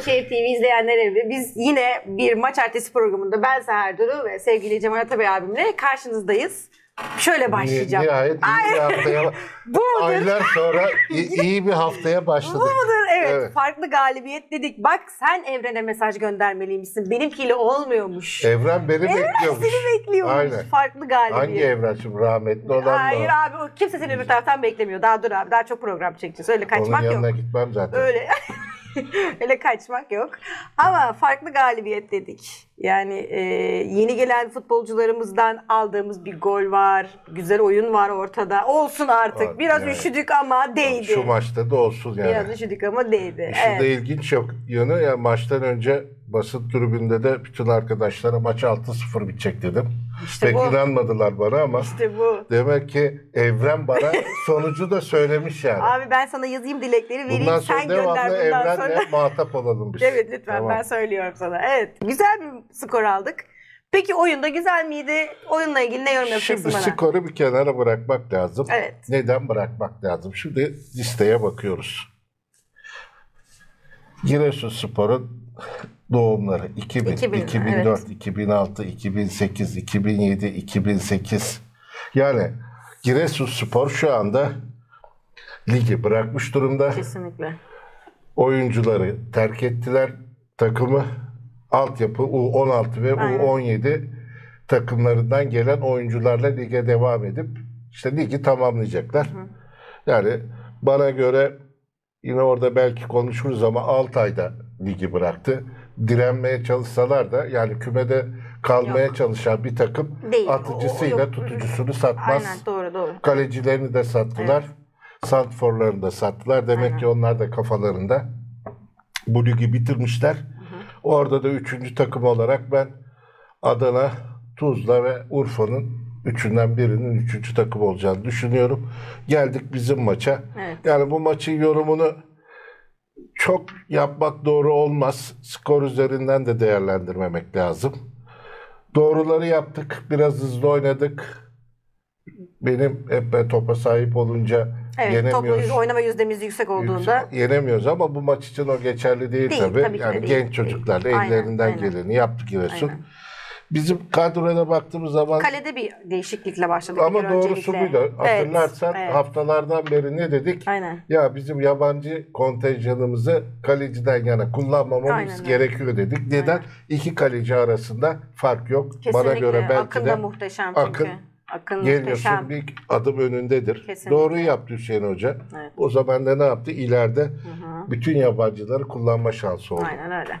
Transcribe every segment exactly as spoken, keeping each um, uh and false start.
Şehir T V izleyenlere, biz yine bir maç ertesi programında ben Seher Duru ve sevgili Cemal Atabey abimle karşınızdayız. Şöyle başlayacağım. Nihayet iyi bir haftaya, aylar sonra iyi bir haftaya başladık. Bu mudur? Evet, evet. Farklı galibiyet dedik. Bak sen Evren'e mesaj göndermeliymişsin. Benimkiyle olmuyormuş. Evren beni Evren bekliyormuş. seni bekliyormuş. Aynen. Farklı galibiyet. Hangi Evren şimdi, rahmetli olan mı? Hayır abi, o kimse seni öbür taraftan beklemiyor. Daha dur abi, daha çok program çekeceğiz. Öyle kaçmak yok. Onun yanına yok. Gitmem zaten. Öyle. Öyle kaçmak yok. Ama farklı galibiyet dedik. Yani e, yeni gelen futbolcularımızdan aldığımız bir gol var. Güzel oyun var ortada. Olsun artık. Var, Biraz yani. üşüdük ama değdi. Şu maçta da olsun yani. Biraz üşüdük ama değdi. Şimdi Evet. ilginç yok yanı, yani maçtan önce basın tribünde de bütün arkadaşlara maç altı sıfır bitecek dedim. İşte Pek bu. inanmadılar bana ama İşte bu. demek ki Evren bana sonucu da söylemiş yani. Abi ben sana yazayım, dilekleri vereyim. Bundan sonra Sen devamlı gönder bundan Evren'le sonra. muhatap olalım biz. Evet lütfen, Tamam. ben söylüyorum sana. Evet. Güzel bir skor aldık. Peki oyunda güzel miydi? Oyunla ilgili ne yorum yapacaksın Şimdi bana? skoru bir kenara bırakmak lazım. Evet. Neden bırakmak lazım? Şimdi listeye bakıyoruz. Giresunspor'un doğumları iki bin, iki bin, iki bin dört, evet. iki bin altı, iki bin sekiz, iki bin yedi, iki bin sekiz. Yani Giresunspor şu anda ligi bırakmış durumda. Kesinlikle. Oyuncuları terk ettiler. Takımı altyapı U on altı ve Aynen. U on yedi takımlarından gelen oyuncularla lige devam edip işte ligi tamamlayacaklar. Hı. Yani bana göre yine orada belki konuşuruz ama Altay'da ligi bıraktı. Direnmeye çalışsalar da yani kümede kalmaya Yok. çalışan bir takım Değil. atıcısıyla O- o- tutucusunu satmaz. Aynen, doğru doğru. Kalecilerini de sattılar. Evet. Santforlarını da sattılar. Demek Aynen. ki onlar da kafalarında bu ligi bitirmişler. Hı hı. Orada da üçüncü takım olarak ben Adana, Tuzla ve Urfa'nın üçünden birinin üçüncü takım olacağını düşünüyorum. Geldik bizim maça. Evet. Yani bu maçın yorumunu çok yapmak doğru olmaz. Skor üzerinden de değerlendirmemek lazım. Doğruları yaptık. Biraz hızlı oynadık. Benim hep ben topa sahip olunca Evet, yenemiyoruz. toplu oynama yüzdemiz yüksek olduğunda. Yüksek, yenemiyoruz ama bu maç için o geçerli değil, Değil, tabii. tabii ki de yani değil, genç çocuklarla değil. ellerinden Aynen, aynen. geleni yaptık Giresun. Aynen. Bizim kadroya baktığımız zaman Kalede bir değişiklikle başladık. ama bir doğrusu öncelikle. buydu. Hatırlarsan Evet, evet. haftalardan beri ne dedik? Aynen. Ya bizim yabancı kontenjanımızı kaleciden yana kullanmamamız Aynen. gerekiyor dedik. Neden? Aynen. İki kaleci arasında fark yok. Kesinlikle. Bana göre belki Akın de da muhteşem çünkü. Akın Akın geliyorsun muhteşem. bir adım önündedir. Kesinlikle. Doğruyu yaptı Hüseyin Hoca. Evet. O zaman da ne yaptı? İleride Hı hı. bütün yabancıları kullanma şansı oldu. Aynen öyle.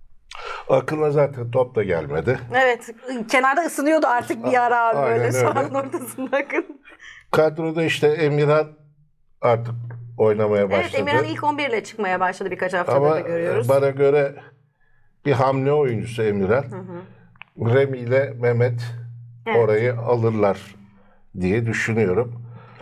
Akın'a zaten top da gelmedi. Evet. Kenarda ısınıyordu artık bir ara abi, Aynen böyle öyle. sahanın ortasında Akın. Kadroda işte Emirhan artık oynamaya başladı. Evet, Emirhan ilk on bir ile çıkmaya başladı, birkaç haftada Ama da görüyoruz. bana göre bir hamle oyuncusu Emirhan. Hı hı. Remi ile Mehmet Evet. orayı alırlar diye düşünüyorum.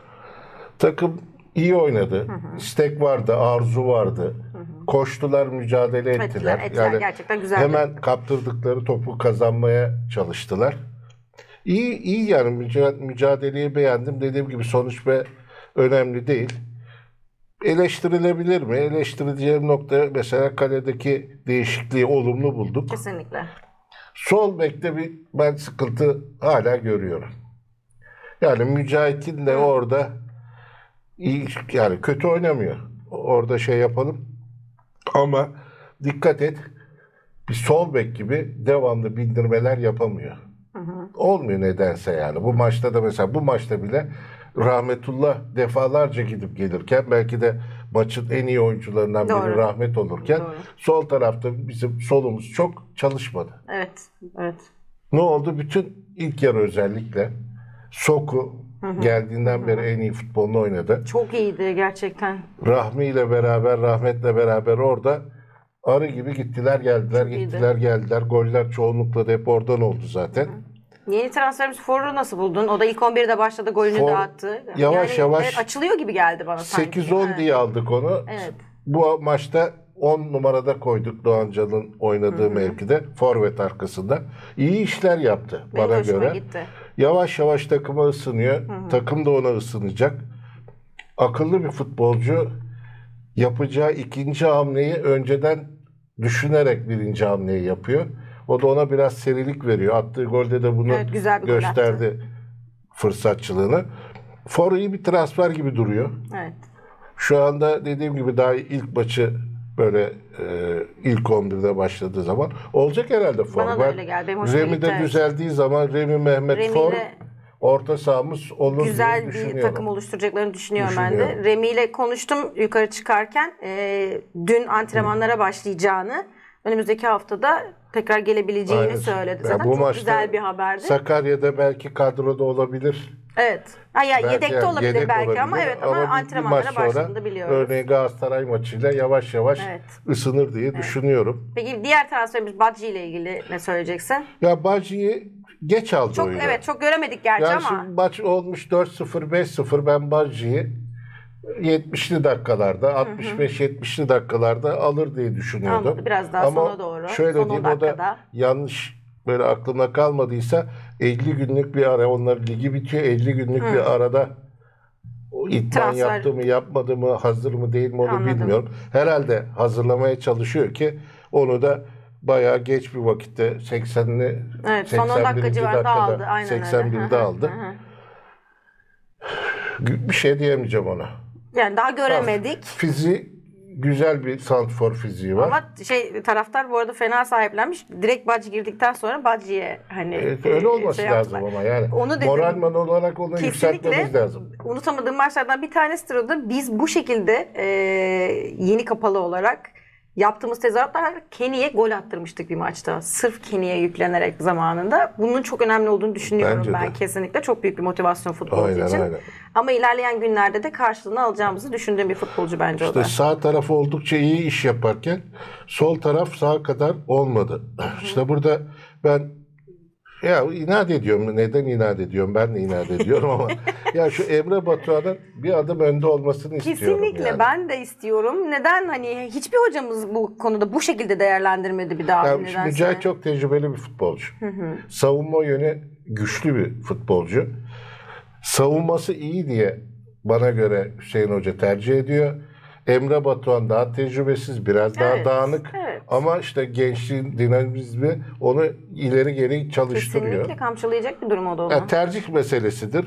Takım iyi oynadı. Hı hı. İstek vardı, arzu vardı. Hı hı. Koştular, mücadele ettiler. Ettiler, ettiler. Yani Gerçekten güzeldi. hemen kaptırdıkları topu kazanmaya çalıştılar. İyi, iyi yani mücadeleyi beğendim. Dediğim gibi sonuç ve önemli değil. Eleştirilebilir mi? Eleştireceğim nokta mesela kaledeki değişikliği olumlu bulduk. Kesinlikle. Sol bekte bir ben sıkıntı hala görüyorum. Yani Mücahit'in de orada iyi, yani kötü oynamıyor. Orada şey yapalım. Ama dikkat et, bir sol bek gibi devamlı bindirmeler yapamıyor. Hı hı. Olmuyor nedense yani. Bu maçta da mesela bu maçta bile Rahmetullah defalarca gidip gelirken belki de maçın en iyi oyuncularından Doğru. biri Rahmet olurken Doğru. sol tarafta bizim solumuz çok çalışmadı. Evet, evet. Ne oldu? Bütün ilk yarı özellikle Soku hı hı. geldiğinden hı hı. beri en iyi futbolunu oynadı. Çok iyiydi gerçekten. Rahmi ile beraber, Rahmet'le beraber orada arı gibi gittiler geldiler, Çok gittiler iyiydi. geldiler. Goller çoğunlukla da hep oradan oldu zaten. Hı hı. Yeni transferimiz Forr'u nasıl buldun? O da ilk on birde başladı, golünü For, dağıttı. Yavaş yani, yavaş evet, açılıyor gibi geldi bana sanki. sekiz on evet. diye aldık onu. Evet. Bu maçta on numarada koyduk Doğancan'ın oynadığı Hı-hı. mevkide. Forvet arkasında. İyi işler yaptı Benim bana hoşuma göre. gitti. Yavaş yavaş takıma ısınıyor. Hı-hı. Takım da ona ısınacak. Akıllı bir futbolcu, yapacağı ikinci hamleyi önceden düşünerek birinci hamleyi yapıyor. O da ona biraz serilik veriyor. Attığı golde de bunu Evet, güzel bir gol gösterdi, attı. fırsatçılığını. For iyi bir transfer gibi duruyor. Evet. Şu anda dediğim gibi daha ilk maçı böyle e, ilk on birde başladığı zaman olacak herhalde For. Bana da öyle geldi. Benim hoşuma Remi gitti, de evet. düzeldiği zaman Remi, Mehmet, Remi For ile orta sahamız olur güzel diye bir düşünüyorum. takım oluşturacaklarını düşünüyorum, ben de. Düşünüyorum. Remi ile konuştum yukarı çıkarken. E, dün antrenmanlara başlayacağını, önümüzdeki haftada tekrar gelebileceğini Aynen. söyledi. Yani Zaten bu çok maçta güzel bir haberdi. Sakarya'da belki kadroda olabilir. Evet. Ha, ya Belki yedekte yani olabilir yedek belki olabilir. ama evet ama, bir- bir antrenmanlara maç sonra, başladığını biliyoruz. Örneğin Galatasaray maçıyla yavaş yavaş Evet. ısınır diye düşünüyorum. Peki diğer transferimiz Badji ile ilgili ne söyleyeceksin? Ya Bacı'yı geç aldı Çok oyunu. evet çok göremedik gerçi Yani ama. şimdi maç olmuş dört sıfır beş sıfır, ben Bacı'yı yetmişli dakikalarda, altmış beş yetmişli dakikalarda alır diye düşünüyordum. Almadı, biraz daha Ama sona doğru. şöyle Son on diyeyim, o da dakikada. yanlış böyle aklımda kalmadıysa elli günlük bir ara, onların ligi bitiyor, elli günlük bir arada o idman Transfer. yaptı mı yapmadı mı, hazır mı değil mi onu Anladım. bilmiyorum. Herhalde hazırlamaya çalışıyor ki onu da bayağı geç bir vakitte seksenli Evet, son on dakika seksen birinci civarında dakikada, aldı. Aynen öyle. seksen birde Hı hı, aldı. hı hı. Bir şey diyemeyeceğim ona. Yani daha göremedik. Fiziği, güzel bir santrfor fiziği var. Ama şey taraftar bu arada fena sahiplenmiş. Direkt Badji girdikten sonra Badji'ye hani Evet, öyle olması şey lazım yaptılar. ama yani. Onu dedim. Moralman olarak onu yükseltmemiz Kesinlikle lazım. unutamadığım maçlardan bir tanesidir o da. Biz bu şekilde e, yeni kapalı olarak yaptığımız tezahüratlar Kenny'ye gol attırmıştık bir maçta. Sırf Kenny'ye yüklenerek zamanında. Bunun çok önemli olduğunu düşünüyorum Bence ben de. kesinlikle. Çok büyük bir motivasyon futbolcu Aynen, için. aynen. Ama ilerleyen günlerde de karşılığını alacağımızı düşündüğüm bir futbolcu bence o İşte da. sağ tarafı oldukça iyi iş yaparken sol taraf sağ kadar olmadı. İşte burada ben ya inat ediyorum. Neden inat ediyorum? Ben de inat ediyorum ama ya şu Emre Batuhan'ın bir adım önde olmasını istiyorum. Kesinlikle yani. ben de istiyorum. Neden hani hiçbir hocamız bu konuda bu şekilde değerlendirmedi bir daha Ya şimdi nedense. Mücahit çok tecrübeli bir futbolcu. Savunma yönü güçlü bir futbolcu. Savunması iyi diye bana göre Hüseyin Hoca tercih ediyor. Emre Batuhan daha tecrübesiz, biraz daha Evet, dağınık. evet. Ama işte gençliğin dinamizmi onu ileri geri çalıştırıyor. Kesinlikle kamçılayacak bir durum o da onu. Ya tercih meselesidir.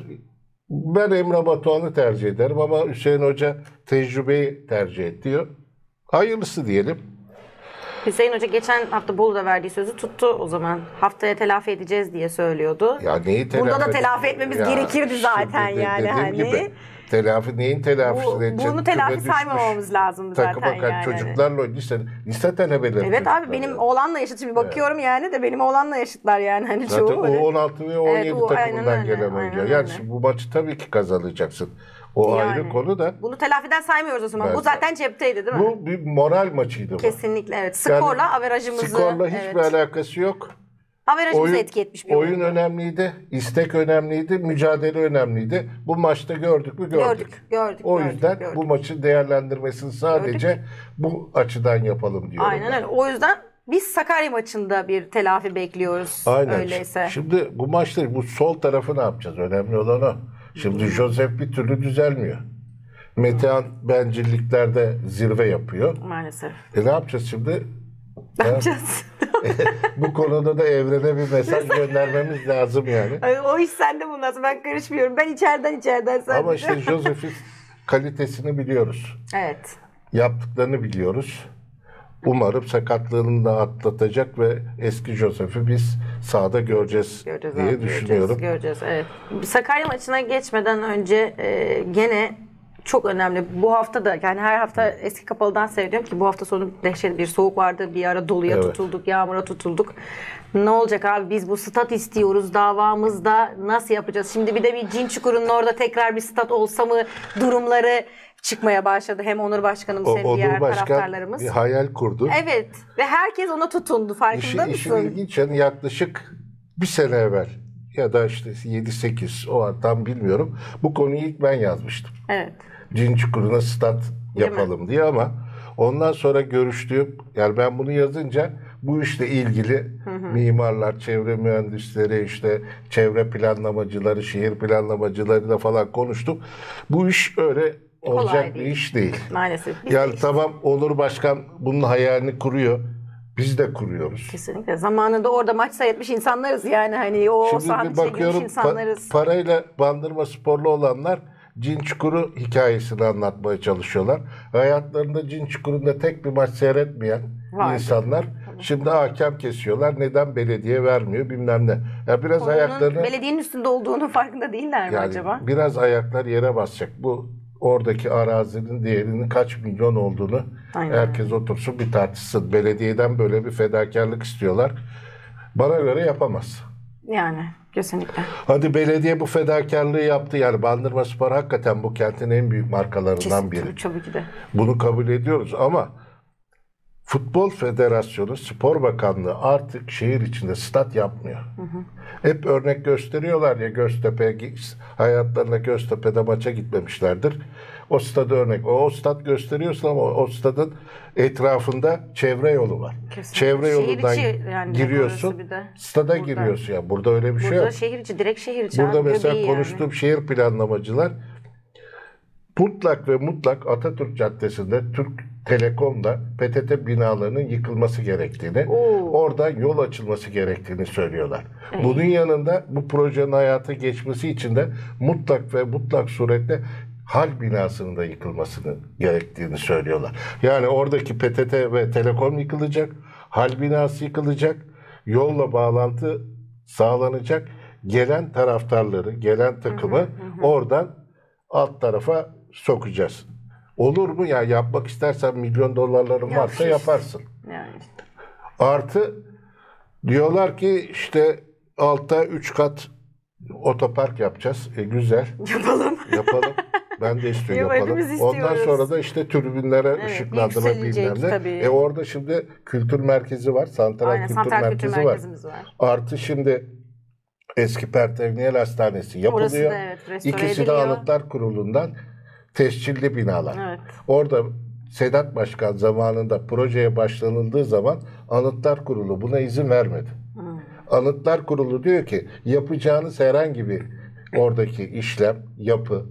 Ben Emre Batuhan'ı tercih ederim ama Hüseyin Hoca tecrübeyi tercih ediyor. Hayırlısı diyelim. Hüseyin Hoca geçen hafta Bolu'da verdiği sözü tuttu o zaman. Haftaya telafi edeceğiz diye söylüyordu. Ya neyi telafi Bunda da edeceğiz? telafi etmemiz Ya gerekirdi zaten şimdi de- yani. dediğim Hani. gibi, telafi neyin telafisini Bu, edeceğiz? bunu telafi Küme düşmüş saymamamız lazım takıma zaten kaç yani. çocuklarla oynuyor. Lise, lise talebeleri. Evet çocuklar abi benim yani. oğlanla yaşıt. Şimdi bakıyorum yani de benim oğlanla yaşıtlar yani. Hani Zaten çoğu öyle. o on altı ve on yedi Evet, o- aynen takımından öyle, gelen oyuncular. aynen Yani öyle. şimdi bu maçı tabii ki kazanacaksın. O Yani. ayrı konu da. Bunu telafiden saymıyoruz o zaman. Ben- Bu zaten cepteydi değil mi? Bu bir moral maçıydı bu. Kesinlikle evet. Yani Skorla averajımızı. Skorla hiçbir evet. alakası yok. Averajımızı Oyun, etki etmiş bir oyun oyundu. önemliydi, istek önemliydi, mücadele önemliydi. Bu maçta gördük mü gördük. Gördük, gördük, O gördük, yüzden gördük. bu maçın değerlendirmesini sadece bu açıdan yapalım diyorum. Aynen ben. öyle. O yüzden biz Sakarya maçında bir telafi bekliyoruz. Aynen. Öyleyse. Şimdi bu maçta bu sol tarafı ne yapacağız? Önemli olan o. Şimdi Joseph bir türlü düzelmiyor. Metehan bencilliklerde zirve yapıyor. Maalesef. E ne yapacağız şimdi? Ne yapacağız? Bu konuda da evrene bir mesaj göndermemiz lazım yani. Ay, o iş sende bundan sonra ben karışmıyorum. Ben içeriden içeriden sen. Ama işte Joseph'in kalitesini biliyoruz. Evet. Yaptıklarını biliyoruz. Umarım sakatlığını da atlatacak ve eski Joseph'i biz sahada göreceğiz, Göreceğiz diye abi, düşünüyorum. Göreceğiz, göreceğiz, evet. Sakarya maçına geçmeden önce e, gene çok önemli. Bu hafta da yani her hafta eski kapalıdan seyrediyorum ki bu hafta sonu dehşet bir soğuk vardı. Bir ara doluya Evet. tutulduk, yağmura tutulduk. Ne olacak abi biz bu stat istiyoruz davamızda nasıl yapacağız? Şimdi bir de bir Cin Çukuru'nun orada tekrar bir stat olsa mı durumları çıkmaya başladı. Hem Onur Başkanımız O, hem Onur diğer Başkan taraftarlarımız. bir hayal kurdu. Evet ve herkes ona tutundu İşi, farkında işin mısın? ilginç yanı yaklaşık bir sene evvel ya da işte yedi sekiz o an tam bilmiyorum. Bu konuyu ilk ben yazmıştım. Evet. Cin Çukuru'na stat Değil mi? yapalım diye ama ondan sonra görüştüğüm, yani ben bunu yazınca bu işle ilgili mimarlar, çevre mühendisleri, işte çevre planlamacıları, şehir planlamacılarıyla falan konuştum. Bu iş öyle olacak bir değil. iş değil. Maalesef. Biz Yani de- tamam Onur Başkan bunun hayalini kuruyor. Biz de kuruyoruz. Kesinlikle. Zamanında orada maç seyretmiş insanlarız yani hani o Şimdi sahanın bir içine girmiş bakıyorum pa- insanlarız. parayla Bandırma sporlu olanlar Cin Çukuru hikayesini anlatmaya çalışıyorlar. Hayatlarında Cin Çukuru'nda tek bir maç seyretmeyen Vardı. insanlar şimdi hakem kesiyorlar. Neden belediye vermiyor bilmem ne. Ya biraz Konunun ayaklarını belediyenin üstünde olduğunun farkında değiller mi yani acaba? biraz ayaklar yere basacak. Bu oradaki arazinin değerinin kaç milyon olduğunu Aynen. herkes otursun bir tartışsın. Belediyeden böyle bir fedakarlık istiyorlar. Bana göre yapamaz. Yani kesinlikle. Hadi belediye bu fedakarlığı yaptı. Yani Bandırmaspor hakikaten bu kentin en büyük markalarından Kesin, biri. tabii, tabii ki de. Bunu kabul ediyoruz ama Futbol Federasyonu, Spor Bakanlığı artık şehir içinde stat yapmıyor. Hı hı. Hep örnek gösteriyorlar ya, Göztepe, hayatlarında Göztepe'de maça gitmemişlerdir. O stadı örnek. O, o stat gösteriyorsun ama o stadın etrafında çevre yolu var. Kesinlikle. Çevre Şehir yolundan içi yani giriyorsun, bir de. stada Burada. giriyorsun ya. Burada öyle bir Burada şey yok. şehir içi, direkt şehir içi. Burada abi, mesela göbeği konuştuğum yani. şehir planlamacılar mutlak ve mutlak Atatürk Caddesi'nde Türk Telekom'da P T T binalarının yıkılması gerektiğini, Oo. oradan yol açılması gerektiğini söylüyorlar. Bunun yanında bu projenin hayata geçmesi için de mutlak ve mutlak surette hal binasının da yıkılmasını gerektiğini söylüyorlar. Yani oradaki P T T ve Telekom yıkılacak, hal binası yıkılacak, yolla bağlantı sağlanacak, gelen taraftarları, gelen takımı hı hı hı. oradan alt tarafa sokacağız. Olur mu? Ya yani yapmak istersen milyon dolarların ya varsa işte. yaparsın. Yani. Artı diyorlar ki işte altta üç kat otopark yapacağız. E güzel. Yapalım. Yapalım. Ben de istiyorum Yo, yapalım. Ondan sonra da işte tribünlere evet, ışıklandırma bilmem ne. Tabii. E orada şimdi kültür merkezi var. Santral Aynen, Kültür Santral Merkezi Kültür var. Merkezimiz var. Artı şimdi eski Pertevniyel Hastanesi yapılıyor. Orası da evet, restore İkisi ediliyor. de Anıtlar Kurulu'ndan tescilli binalar. Evet. Orada Sedat Başkan zamanında projeye başlanıldığı zaman Anıtlar Kurulu buna izin vermedi. Hmm. Anıtlar Kurulu diyor ki yapacağınız herhangi bir oradaki işlem, yapı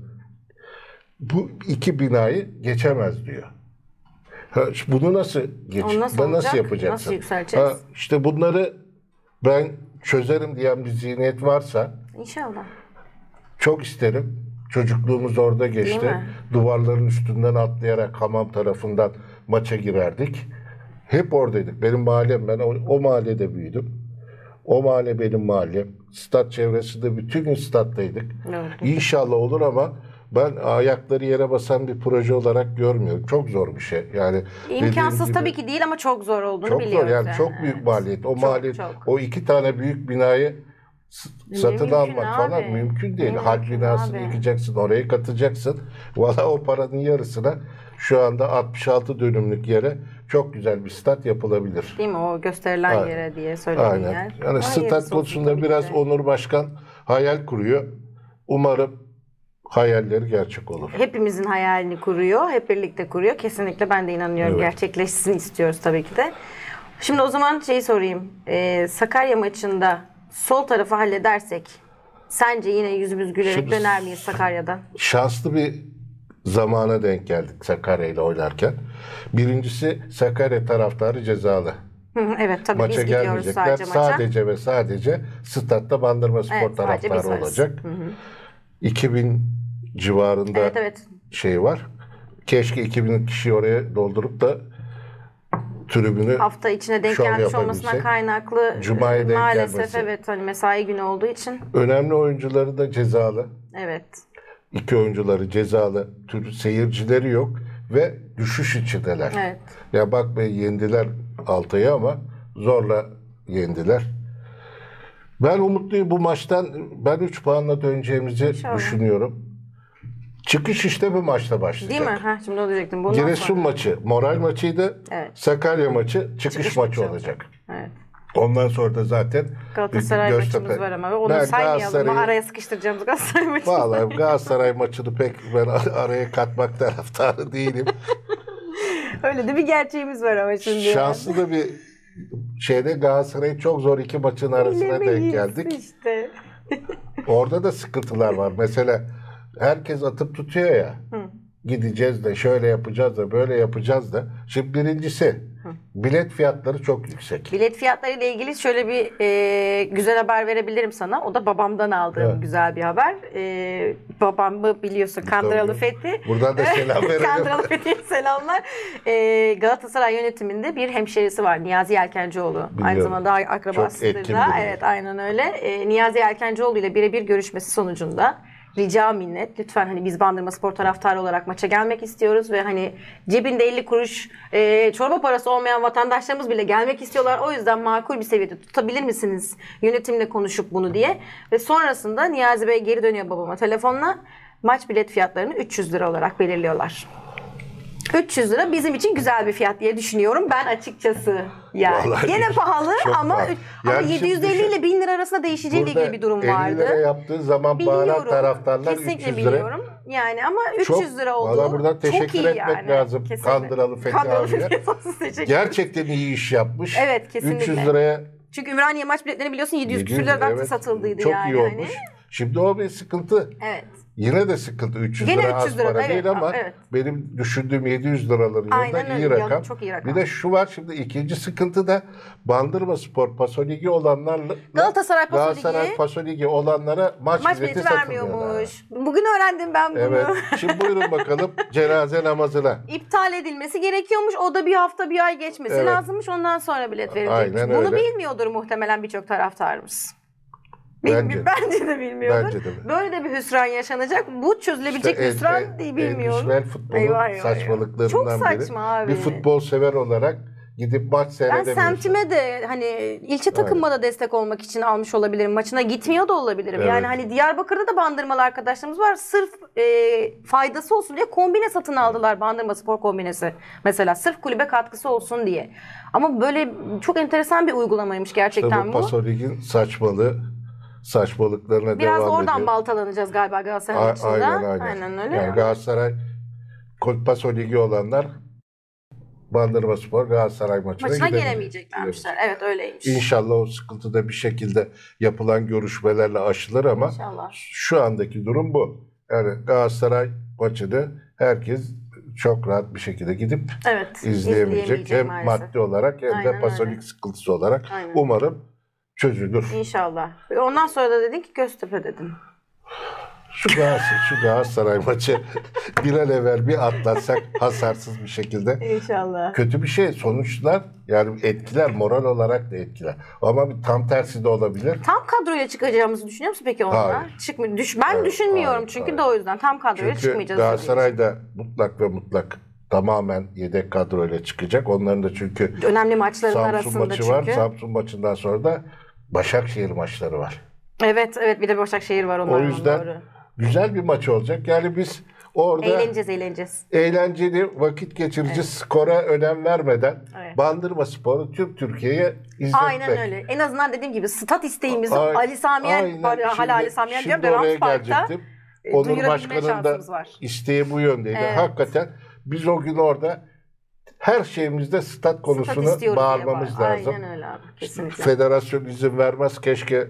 bu iki binayı geçemez diyor. Ha, bunu nasıl geç? Nasıl, nasıl yapacaksın? Nasıl yükseleceğiz? Ha, işte bunları ben çözerim diyen bir zihniyet varsa İnşallah. Çok isterim. Çocukluğumuz orada geçti. Duvarların üstünden atlayarak hamam tarafından maça girerdik. Hep oradaydık. Benim mahallem, ben o, o mahallede büyüdüm. O mahalle benim mahallem. Stat çevresinde bütün gün stat'taydık. Evet. İnşallah olur ama ben ayakları yere basan bir proje olarak görmüyorum. Çok zor bir şey. Yani İmkansız gibi, tabii ki değil ama çok zor olduğunu çok biliyoruz. Zor yani, yani. Çok büyük evet. maliyet. O çok, maliyet, çok. O iki tane büyük binayı satın almak abi. falan mümkün değil. Hal binasını abi. yıkacaksın, oraya katacaksın. Valla o paranın yarısına şu anda altmış altı dönümlük yere çok güzel bir stat yapılabilir. Değil mi? O gösterilen Aynen. yere diye söylediğin Aynen. yer. Yani stat konusunda biraz de. Onur Başkan hayal kuruyor. Umarım hayalleri gerçek olur. Hepimizin hayalini kuruyor. Hep birlikte kuruyor. Kesinlikle ben de inanıyorum. Evet. Gerçekleşsin istiyoruz tabii ki de. Şimdi o zaman şeyi sorayım. Ee, Sakarya maçında sol tarafı halledersek sence yine yüzümüz gülerek Şimdi, döner miyiz Sakarya'dan? Şanslı bir zamana denk geldik Sakarya ile oynarken. Birincisi Sakarya taraftarı cezalı. Evet tabii maça biz gidiyoruz sadece maça. Sadece ve sadece statta Bandırmaspor evet, taraftarı olacak. Hı hı. iki bin civarında evet, evet. şey var. Keşke iki bin kişi oraya doldurup da tribünü hafta içine denk gelmiş olmasına kaynaklı Cuma'ya denk maalesef gelmesi. evet hani mesai günü olduğu için. Önemli oyuncuları da cezalı. Evet. İki oyuncuları cezalı. Tür seyircileri yok ve düşüş içindeler. Evet. Ya bak be yendiler Altay'ı ama zorla yendiler. Ben umutluyum bu maçtan. Ben üç puanla döneceğimizi İnşallah. düşünüyorum. Çıkış işte bu maçta başlayacak. Değil mi? Ha, şimdi onu diyecektim. Bundan Giresun sonra. maçı, moral maçıydı. Evet. Sakarya maçı, çıkış, çıkış maçı olacak. olacak. Evet. Ondan sonra da zaten Galatasaray Göztepe. maçımız var ama onu ben saymayalım. Araya sıkıştıracağımız Galatasaray maçı. Vallahi Galatasaray maçını pek ben araya katmak taraftarı değilim. Öyle de bir gerçeğimiz var ama şimdi. Şanslı yani. da bir şeyde Galatasaray'ın çok zor iki maçın arasına denk geldik. Işte. Orada da sıkıntılar var. Mesela herkes atıp tutuyor ya. Hı. Gideceğiz de şöyle yapacağız da böyle yapacağız da. Şimdi birincisi Hı. bilet fiyatları çok yüksek. Bilet fiyatları ile ilgili şöyle bir e, güzel haber verebilirim sana. O da babamdan aldığım Evet. güzel bir haber. E, babamı biliyorsun, Kandıralı Tabii. Fethi. Buradan da selam verelim. Kandıralı Fethi'ye selamlar. E, Galatasaray yönetiminde bir hemşerisi var. Niyazi Yelkencioğlu. Aynı Biliyorum. zamanda akrabasıdır Çok etkin da. biri. Evet, aynen öyle. E, Niyazi Yelkencioğlu ile birebir görüşmesi sonucunda rica minnet. Lütfen hani biz Bandırmaspor taraftarı olarak maça gelmek istiyoruz ve hani cebinde elli kuruş e, çorba parası olmayan vatandaşlarımız bile gelmek istiyorlar. O yüzden makul bir seviyede tutabilir misiniz yönetimle konuşup bunu diye. Ve sonrasında Niyazi Bey geri dönüyor babama telefonla. Maç bilet fiyatlarını üç yüz lira olarak belirliyorlar. üç yüz lira bizim için güzel bir fiyat diye düşünüyorum ben açıkçası. Yani Vallahi gene pahalı çok ama pahalı. ama Yani yedi yüz elli şimdi ile bin lira arasında değişeceğiyle Burada ilgili bir durum elli vardı. lira yaptığı zaman bağıran Biliyorum. taraftarlar Kesinlikle üç yüz lira. biliyorum. Yani ama üç yüz Çok- lira olduğu Valla buradan çok teşekkür iyi etmek yani. lazım Kesinlikle. Kandıralı Fethi Kandıralı abiye. Fethi Sonsuz teşekkür. Gerçekten iyi iş yapmış. Evet, kesinlikle. üç yüz liraya Çünkü Ümraniye maç biletleri biliyorsun yedi yüz yedi yüz, küsür liradan evet, satıldıydı çok yani. iyi olmuş. Hani. Şimdi o bir sıkıntı. Evet. Yine de sıkıntı. üç yüz Gene lira üç yüz az lira, para evet, değil ama evet. benim düşündüğüm yedi yüz liraların Aynen yanında öyle, iyi rakam. çok iyi rakam. Bir de şu var şimdi ikinci sıkıntı da Bandırmaspor Paso Ligi olanlarla Galatasaray Paso Galatasaray Ligi Paso Ligi olanlara maç, maç bileti bileti satılmıyor. vermiyormuş. Bugün öğrendim ben bunu. Evet. Şimdi buyurun bakalım cenaze namazına. İptal edilmesi gerekiyormuş. O da bir hafta bir ay geçmesi Evet. lazımmış. Ondan sonra bilet verilecekmiş. Aynen Bunu öyle. bilmiyordur muhtemelen birçok taraftarımız. Bence de. Bence de bilmiyordur. Bence de. Böyle de bir hüsran yaşanacak. Bu çözülebilecek İşte bir en- hüsran en- değil bilmiyorum. endüstriyel futbolun Eyvah, eyvah, saçmalıklarından Çok biri. saçma abi. Bir futbol sever olarak gidip maç Ben seyredemiyorsun. semtime de hani ilçe takımıma da destek olmak için almış olabilirim. Maçına gitmiyor da olabilirim. Evet. Yani hani Diyarbakır'da da bandırmalı arkadaşlarımız var. Sırf e, faydası olsun diye kombine satın aldılar. Bandırma spor kombinesi. Mesela sırf kulübe katkısı olsun diye. Ama böyle çok enteresan bir uygulamaymış gerçekten İşte bu bu. Paso Lig'in saçmalığı, saçmalıklarına Biraz devam oradan ediyor. baltalanacağız galiba Galatasaray A- maçında. aynen aynen. öyle. Yani Galatasaray Paso Ligi olanlar Bandırmaspor Galatasaray maçına, Maçına gidemeyecek. gelemeyeceklermişler. Evet öyleymiş. İnşallah o sıkıntı da bir şekilde yapılan görüşmelerle aşılır ama İnşallah. şu andaki durum bu. Yani Galatasaray maçını herkes çok rahat bir şekilde gidip Evet. izleyemeyecek. izleyemeyecek Hem maalesef. maddi olarak hem Aynen de Paso öyle. Lig sıkıntısı olarak. Aynen. Umarım çözülür. İnşallah. Ve ondan sonra da dedin ki Göztepe dedim. Şu Galatasaray, şu Galatasaray maçı bir an evvel bir atlatsak hasarsız bir şekilde. İnşallah. Kötü bir şey. Sonuçlar yani etkiler, moral olarak da etkiler. Ama bir tam tersi de olabilir. Tam kadroyla çıkacağımızı düşünüyor musun peki onunla? Hayır. Çıkmıyor. Düş ben Evet, düşünmüyorum hayır, çünkü hayır. de o yüzden tam kadroyla Çünkü çıkmayacağız. Galatasaray da mutlak ve mutlak tamamen yedek kadroyla çıkacak. Onların da çünkü önemli maçların Samsun arasında maçı çünkü. var. Samsun maçından sonra da Başakşehir maçları var. Evet evet bir de Başakşehir var onların. O yüzden doğru. güzel bir maç olacak. Yani biz orada Eğleneceğiz eğleneceğiz. eğlenceli, vakit geçirici, skora önem vermeden Evet. Bandırmaspor'u tüm Türkiye'ye izletmek. Aynen öyle. En azından dediğim gibi stat isteğimizi Ay- Ali Samiyen, aynen. var, hala Şimdi- Ali Samiyen şimdi diyorum. oraya Rams Park'ta gelecektim. e, Onur duyurabilme Başkan'ın da şansımız var. isteği bu yöndeydi. Evet. Hakikaten biz o gün orada her şeyimizde stat konusunu Stat istiyoruz diye bağırmamız var. lazım. Aynen öyle abi. Kesinlikle. Federasyon izin vermez. Keşke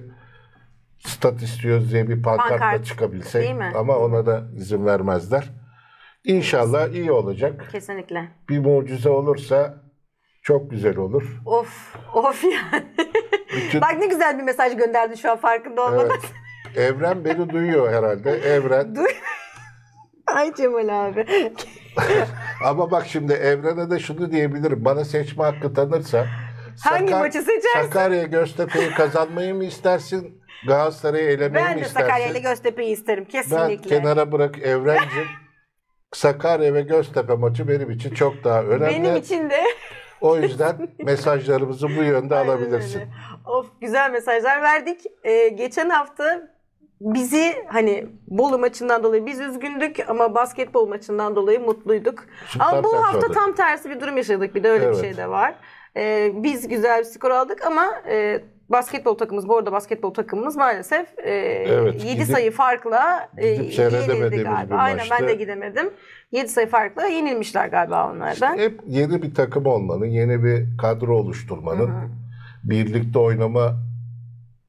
stat istiyoruz diye bir pankartla Pankart, çıkabilsek. değil mi? Ama ona da izin vermezler. İnşallah iyi olacak. Kesinlikle. Bir mucize olursa çok güzel olur. Of of yani. Bütün- Bak ne güzel bir mesaj gönderdin şu an farkında olmadan. Evet. Evren beni duyuyor herhalde. Evren. Duy. Ay Cemal abi. Ama bak şimdi Evren'e de şunu diyebilirim. Bana seçme hakkı tanırsa Hangi maçı seçersin? Sakarya Göztepe'yi kazanmayı mı istersin? Galatasaray'ı elemeyi Ben mi de istersin? Sakarya ile Göztepe'yi isterim Ben kesinlikle. kenara bırak Evrencim. Sakarya ve Göztepe maçı benim için çok daha önemli. Benim için de. O yüzden mesajlarımızı bu yönde Aynen alabilirsin. öyle. Of güzel mesajlar verdik. Ee, geçen hafta bizi hani Bolu maçından dolayı biz üzgündük ama basketbol maçından dolayı mutluyduk. Şimdi ama tam bu tersi hafta oldu. tam tersi bir durum yaşadık. Bir de öyle Evet. bir şey de var. Ee, biz güzel bir skor aldık ama e, basketbol takımımız, bu arada basketbol takımımız maalesef e, Evet, yedi gidip- sayı farkla e, gidip seyredemediğimiz yenildi galiba. bir Aynen ben maçtı. de gidemedim. yedi sayı farkla yenilmişler galiba onlardan. Hep yeni bir takım olmanın, yeni bir kadro oluşturmanın, birlikte oynama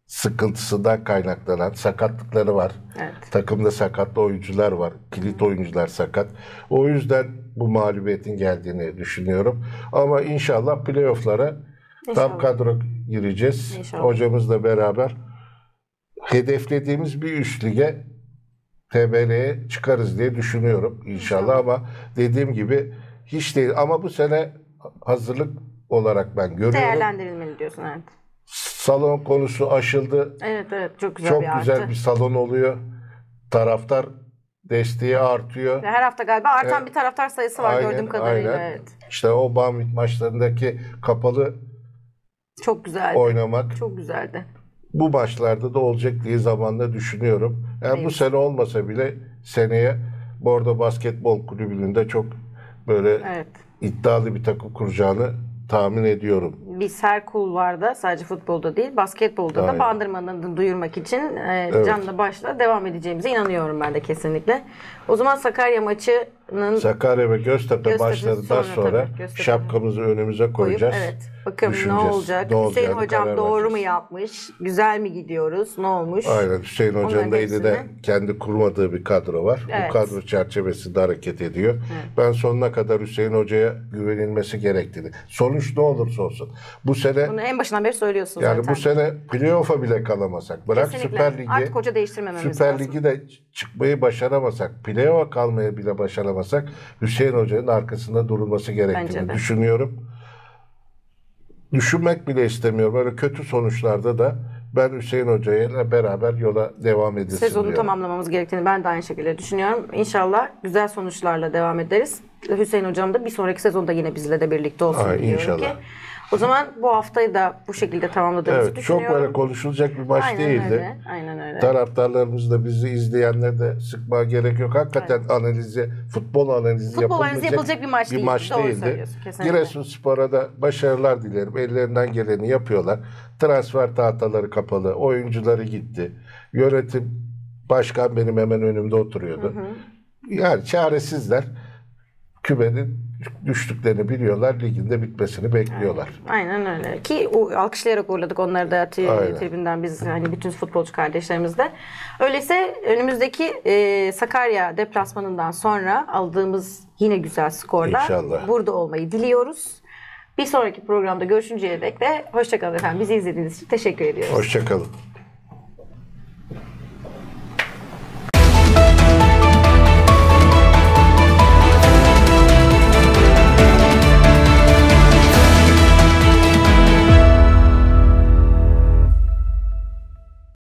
sıkıntısından kaynaklanan sakatlıkları var. Evet. Takımda sakatlı oyuncular var. Kilit oyuncular sakat. O yüzden bu mağlubiyetin geldiğini düşünüyorum. Ama inşallah playoff'lara tam kadro gireceğiz. İnşallah. Hocamızla beraber hedeflediğimiz bir üst lige T B L'ye çıkarız diye düşünüyorum inşallah. İnşallah. Ama dediğim gibi hiç değil. Ama bu sene hazırlık olarak ben görüyorum. Değerlendirilmeli diyorsun, evet. Salon konusu aşıldı. Evet evet, çok güzel çok bir güzel artı. bir salon oluyor. Taraftar desteği artıyor. Her hafta galiba artan Evet. bir taraftar sayısı var Aynen, gördüğüm kadarıyla. aynen. Evet. İşte o Banvit maçlarındaki kapalı Çok güzeldi. oynamak Çok güzeldi. bu maçlarda da olacak diye zamanla düşünüyorum. Yani Evet. bu sene olmasa bile seneye Bordo Basketbol Kulübü'nün de çok böyle Evet. iddialı bir takım kuracağını tahmin ediyorum. Biz her kulvarda, sadece futbolda değil, basketbolda Aynen. da Bandırma'nın adını duyurmak için e, Evet. canla başla devam edeceğimize inanıyorum ben de kesinlikle. O zaman Sakarya maçının Sakarya ve Göztepe, Göztepe maçlarından sonra sonra, tabii, Göztepe. şapkamızı önümüze koyup, koyacağız. evet, bakalım ne Düşüneceğiz. olacak? Ne Hüseyin olacağını hocam karar doğru mu vereceğiz. yapmış? Güzel mi gidiyoruz? Ne olmuş? Aynen, Hüseyin Hoca'nın Onların da elinde hepsini- kendi kurmadığı bir kadro var. Evet. Bu kadro çerçevesinde hareket ediyor. Ben sonuna kadar Hüseyin Hoca'ya güvenilmesi gerektiğini. Sonuç ne olursa olsun. Bu sene Bunu en başından beri söylüyorsun yani zaten. bu sene playoff'a bile kalamasak. Bırak Kesinlikle. Süper Lig'i. Artık hoca değiştirmememiz Süper lazım. Lig'i de çıkmayı başaramasak, playoff'a kalmayı bile başaramasak Hüseyin Hoca'nın arkasında durulması Bence gerektiğini de. düşünüyorum. Düşünmek bile istemiyorum. Böyle kötü sonuçlarda da ben Hüseyin Hoca'yla beraber yola devam edilsin Sezonu diyorum. tamamlamamız gerektiğini ben de aynı şekilde düşünüyorum. İnşallah güzel sonuçlarla devam ederiz. Hüseyin hocam da bir sonraki sezonda yine bizle de birlikte olsun Ay, diliyorum inşallah. ki. O zaman bu haftayı da bu şekilde tamamladığımızı Evet, çok düşünüyorum. böyle konuşulacak bir maç Aynen değildi. öyle. Aynen öyle. Taraftarlarımız da bizi izleyenler de sıkmaya gerek yok. Hakikaten analizi, futbol analizi Futbol analizi yapılmayacak yapılacak bir maç değildi. Doğru değildi. söylüyorsun, kesinlikle. Giresunspor'a da başarılar dilerim. Ellerinden geleni yapıyorlar. Transfer tahtaları kapalı. Oyuncuları gitti. Yönetim, başkan benim hemen önümde oturuyordu. Hı hı. Yani çaresizler. Kümenin düştüklerini biliyorlar. Ligin de bitmesini bekliyorlar. Aynen öyle. Ki o, alkışlayarak uğurladık onları da tri- Aynen. tribünden biz, hani bütün futbolcu kardeşlerimiz de. Öyleyse önümüzdeki e, Sakarya deplasmanından sonra aldığımız yine güzel skorla İnşallah. burada olmayı diliyoruz. Bir sonraki programda görüşünceye dek de hoşçakalın efendim. Bizi izlediğiniz için teşekkür ediyoruz. Hoşça kalın.